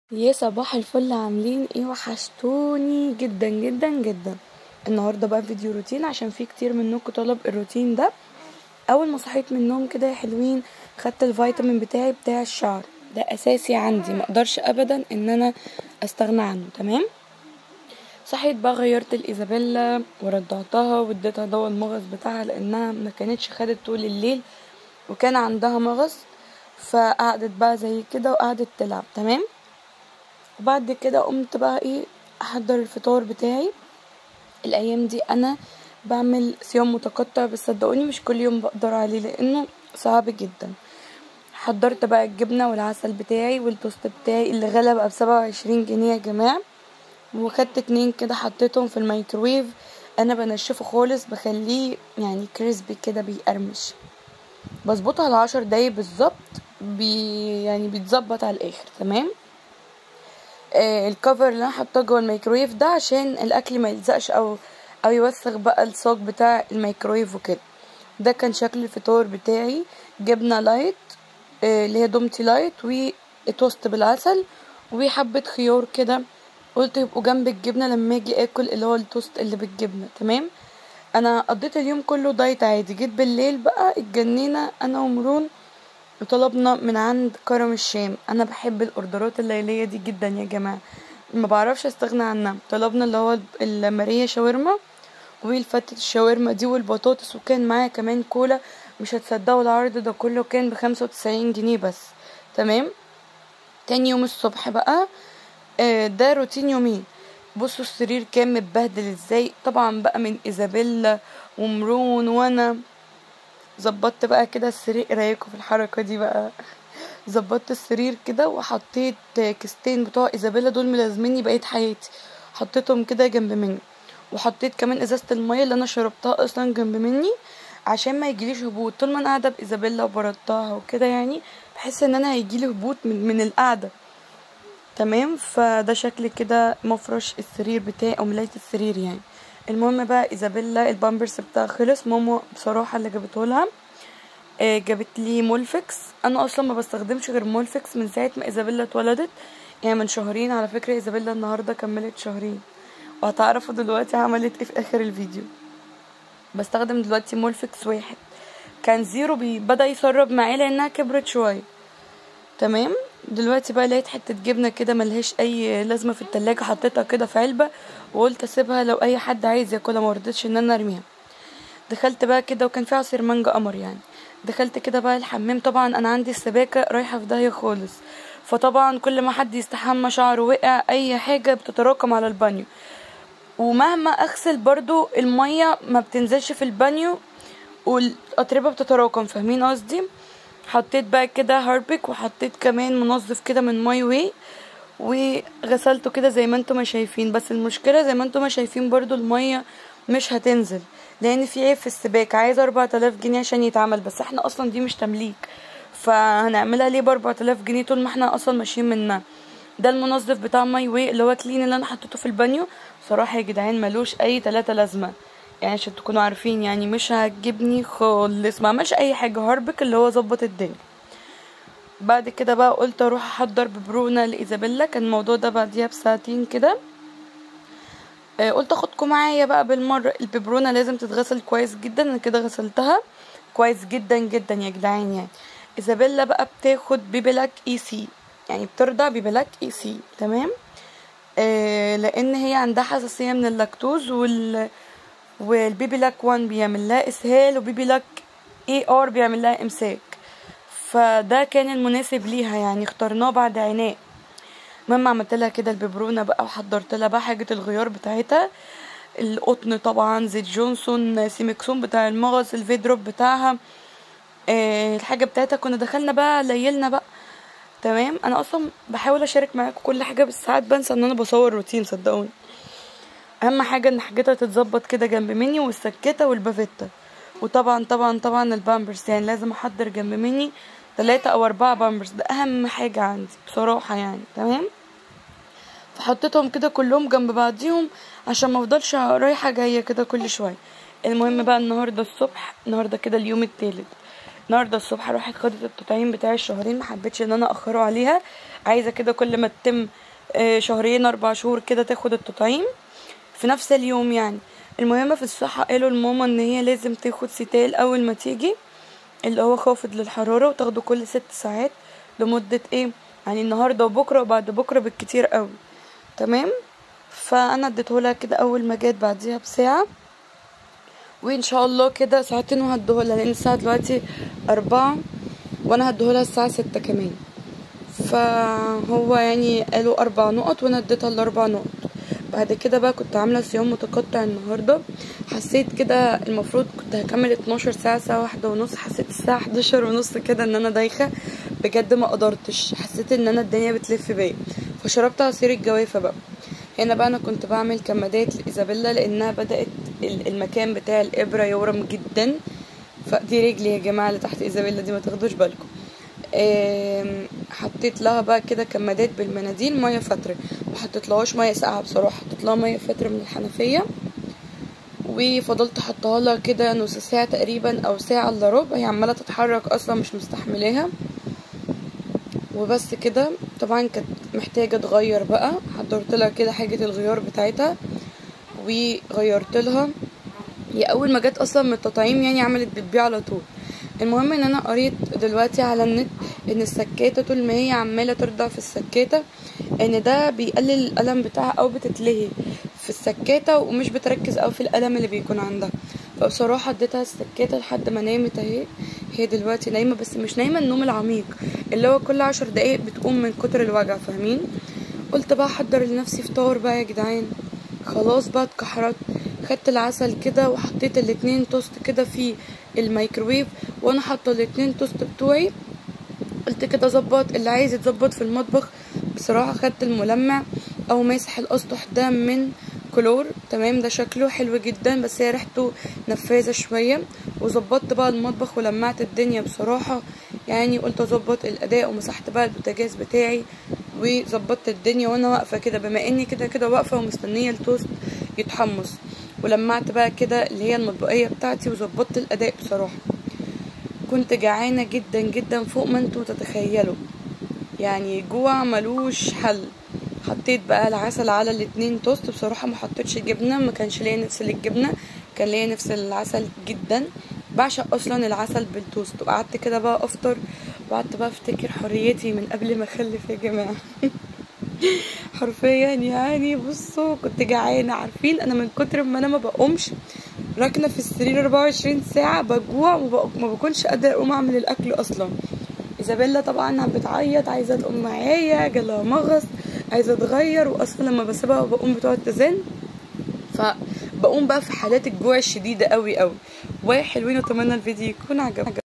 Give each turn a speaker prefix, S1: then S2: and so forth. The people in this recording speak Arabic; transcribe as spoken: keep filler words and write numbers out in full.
S1: يا صباح الفل، عاملين ايه؟ وحشتوني جدا جدا جدا. النهارده بقى فيديو روتين عشان في كتير منكم طلب الروتين ده. اول ما صحيت من النوم كده يا حلوين، خدت الفيتامين بتاعي بتاع الشعر. ده اساسي عندي، ما اقدرش ابدا ان انا استغنى عنه. تمام. صحيت بقى، غيرت الايزابيلا ورضعتها واديتها دواء المغص بتاعها لانها ما كانتش خدت طول الليل وكان عندها مغص، فقعدت بقى زي كده وقعدت تلعب. تمام. وبعد كده قمت بقى ايه، احضر الفطار بتاعي. الايام دي انا بعمل صيام متقطع، بس صدقوني مش كل يوم بقدر عليه لانه صعب جدا. حضرت بقى الجبنه والعسل بتاعي والتوست بتاعي اللي غلى بقى بسبعة وعشرين جنيه يا جماعه، وخدت اتنين كده حطيتهم في الميكروويف. انا بنشفه خالص، بخليه يعني كريسبي كده بيقرمش، بظبطه على عشر دقايق بالظبط. بي يعني بيتظبط على الاخر. تمام. آه الكفر اللي انا حاطاه جوه الميكرويف ده عشان الاكل ما يلزقش او او يوسخ بقى الصاج بتاع الميكرويف وكده. ده كان شكل الفطار بتاعي. جبنه لايت، آه اللي هي دومتي لايت، وتوست بالعسل وحبه خيار كده. قلت يبقوا جنب الجبنه لما اجي اكل اللي هو التوست اللي بالجبنه. تمام. انا قضيت اليوم كله دايت عادي. جيت بالليل بقى اتجنينا انا ومرون وطلبنا من عند كرم الشام. انا بحب الاوردرات الليليه دي جدا يا جماعه، ما بعرفش استغنى عنها. طلبنا اللي هو الماريه شاورما والفتة الشاورما دي والبطاطس، وكان معايا كمان كولا. مش هتصدقوا العرض ده كله كان بخمسة وتسعين جنيه بس. تمام. تاني يوم الصبح بقى، آه ده روتين يومين. بصوا السرير كان متبهدل ازاي، طبعا بقى من ايزابيلا ومرون وانا. ظبطت بقى كده السرير، ايه رايكم في الحركه دي بقى؟ ظبطت السرير كده وحطيت كيستين بتوع ايزابيلا دول ملازميني بقيت حياتي، حطيتهم كده جنب مني. وحطيت كمان ازازه الميه اللي انا شربتها اصلا جنب مني عشان ما يجيليش هبوط طول ما انا قاعده بايزابيلا وبردها وكده. يعني بحس ان انا هيجيلي هبوط من, من القعده. تمام. فده شكل كده مفرش السرير بتاعي او ملايه السرير يعني. المهم بقى ايزابيلا البامبرز بتاعها خلص، ماما بصراحه اللي جابته لها. آه جابت لي مولفكس. انا اصلا ما بستخدمش غير مولفكس من ساعه ما ايزابيلا اتولدت، يعني من شهرين على فكره. ايزابيلا النهارده كملت شهرين، وهتعرفوا دلوقتي عملت ايه في اخر الفيديو. بستخدم دلوقتي مولفكس واحد. كان زيرو بي بدا يسرب معايا لانها كبرت شويه. تمام. دلوقتي بقى لقيت حته جبنه كده ملهاش اي لازمه في التلاجة، حطيتها كده في علبه وقلت اسيبها لو اي حد عايز ياكلها، ما رضيتش ان انا ارميها. دخلت بقى كده وكان في عصير مانجا قمر يعني. دخلت كده بقى الحمام. طبعا انا عندي السباكه رايحه في داهيه خالص، فطبعا كل ما حد يستحمى شعره وقع اي حاجه بتتراكم على البانيو، ومهما اغسل برضو الميه ما بتنزلش في البانيو والاتربه بتتراكم. فاهمين قصدي؟ حطيت بقى كده هاربك وحطيت كمان منظف كده من ماي واي وغسلته كده زي ما انتم ما شايفين. بس المشكله زي ما انتم ما شايفين برضو الميه مش هتنزل لان في عيب في السباكه، عايز اربعة الاف جنيه عشان يتعمل، بس احنا اصلا دي مش تمليك، فهنعملها ليه باربعة الاف جنيه طول ما احنا اصلا ماشيين منها. ده المنظف بتاع ماي واي اللي هو كلين اللي انا حطيته في البانيو. صراحه يا جدعان ملوش اي تلاتة لازمه، يعني عشان تكونوا عارفين، يعني مش هتجيبني خالص، ما عملش اي حاجه. هاربك اللي هو ظبط الدنيا. بعد كده بقى قلت اروح احضر ببرونه لايزابيلا. كان الموضوع ده بعديها بساعتين كده. آه قلت اخدكم معايا بقى بالمره. الببرونه لازم تتغسل كويس جدا. انا كده غسلتها كويس جدا جدا يا جدعان. يعني ايزابيلا بقى بتاخد بيبيلاك اي سي، يعني بترضع بيبيلاك اي سي. تمام. آه لان هي عندها حساسيه من اللاكتوز، وال والبيبيلاك واحد بيعمل لها اسهال، وبيبيلاك اي ار بيعمل لها امساك، فده كان المناسب ليها يعني، اخترناه بعد عناء. المهم عملت لها كده الببرونه بقى وحضرت لها بقى حاجه الغيار بتاعتها، القطن طبعا، زيت جونسون، سيميكسون بتاع المغص، الفيدروب بتاعها، آه الحاجه بتاعتها. كنا دخلنا بقى ليلنا بقى. تمام. انا اصلا بحاول اشارك معاكم كل حاجه، بس ساعات بنسى ان انا بصور روتين صدقوني. اهم حاجه ان حاجتها تتظبط كده جنب مني، والسكته والبافيتا، وطبعا طبعا طبعا البامبرز. يعني لازم احضر جنب مني ثلاثة او اربعة بامبرز، ده اهم حاجه عندي بصراحه يعني. تمام. فحطيتهم كده كلهم جنب بعضيهم عشان ما افضلش رايحه جايه كده كل شويه. المهم بقى النهارده الصبح، النهارده كده اليوم التالت، النهارده الصبح راحت خدت التطعيم بتاع الشهرين، محبتش ان انا اخره عليها، عايزه كده كل ما تتم شهرين اربع شهور كده تاخد التطعيم في نفس اليوم يعني. المهم في الصحه قالوا لماما ان هي لازم تاخد ستال اول ما تيجي، اللي هو خافض للحراره، وتاخده كل ست ساعات لمده ايه يعني النهارده وبكره وبعد بكره بالكتير قوي. تمام. فانا اديتهولها كده اول ما جت بعديها بساعه، وان شاء الله كده ساعتين وهديهولها، لان الساعه دلوقتي اربعة وانا هديهولها الساعه ستة كمان. فهو يعني قالوا اربع نقط وانا اديتها الاربع نقط. بعد كده بقى كنت عامله صيام متقطع النهارده، حسيت كده المفروض كنت هكمل اتناشر ساعه، ساعه واحدة ونص، حسيت الساعه حداشر ونص كده ان انا دايخه بجد، ما قدرتش، حسيت ان انا الدنيا بتلف بيا، فشربت عصير الجوافه بقى. هنا بقى انا كنت بعمل كمادات لايزابيلا لانها بدات المكان بتاع الابره يورم جدا. فدي رجلي يا جماعه اللي تحت ايزابيلا دي، ما تاخدوش بالكم. حطيت لها بقى كده كمادات بالمناديل ميه فتره، ما حطيت لهاش ميه ساقعه بصراحه، حطيت لها ميه فتره من الحنفيه، وفضلت احطها لها كده نص ساعه تقريبا او ساعه الا ربع، هي عماله تتحرك اصلا مش مستحملاها. وبس كده. طبعا كانت محتاجه تغير بقى، حضرت لها كده حاجه الغيار بتاعتها وغيرت لها. هي اول ما جت اصلا من التطعيم يعني عملت بتبيع على طول. المهم ان انا قريت دلوقتي على النت ان السكاته طول ما هي عماله ترضع في السكاته ان ده بيقلل الالم بتاعها او بتتلهي في السكاته ومش بتركز او في الالم اللي بيكون عندها. فبصراحه اديتها السكاته لحد ما نامت اهي. هي دلوقتي نايمه بس مش نايمه النوم العميق اللي هو كل عشر دقايق بتقوم من كتر الوجع، فاهمين؟ قلت بقى احضر لنفسي فطار بقى يا جدعان، خلاص بقى اتكحرت. خدت العسل كده وحطيت الاتنين توست كده في الميكروويف، وانا حاطه الاتنين توست بتوعي. قلت كده ظبط اللي عايز يتظبط في المطبخ. بصراحه خدت الملمع او ماسح الاسطح ده من كلور، تمام، ده شكله حلو جدا بس هي ريحته نفاذه شويه. وظبطت بقى المطبخ ولمعت الدنيا بصراحه يعني، قلت اظبط الاداء ومسحت بقى البوتاجاز بتاعي وظبطت الدنيا وانا واقفه كده، بما اني كده كده واقفه ومستنيه التوست يتحمص. ولمعت بقى كده اللي هي المطبقيه بتاعتي وظبطت الاداء. بصراحه كنت جعانه جدا جدا فوق ما انتوا تتخيلوا، يعني جوع ملوش حل. حطيت بقى العسل على الاتنين توست، بصراحه ما حطيتش جبنه، ما كانش ليا نفس للجبنه، كان ليا نفس العسل جدا، بعشق اصلا العسل بالتوست. وقعدت كده بقى افطر وقعدت بقى افتكر حريتي من قبل ما اخلف يا جماعه. حرفيا يعني بصوا كنت جعانه، عارفين انا من كتر ما انا ما بقومش راكنه في السرير اربعة وعشرين ساعه بجوع وما بكونش قادره اقوم اعمل الاكل اصلا. ايزابيلا طبعا بتعيط عايزه تقوم معايا، جالها مغص عايزه اتغير، واصلا لما بسيبها وبقوم بتقعد تزن، فبقوم بقى في حالات الجوع الشديده قوي قوي. وحلوين، اتمنى الفيديو يكون عجبكم.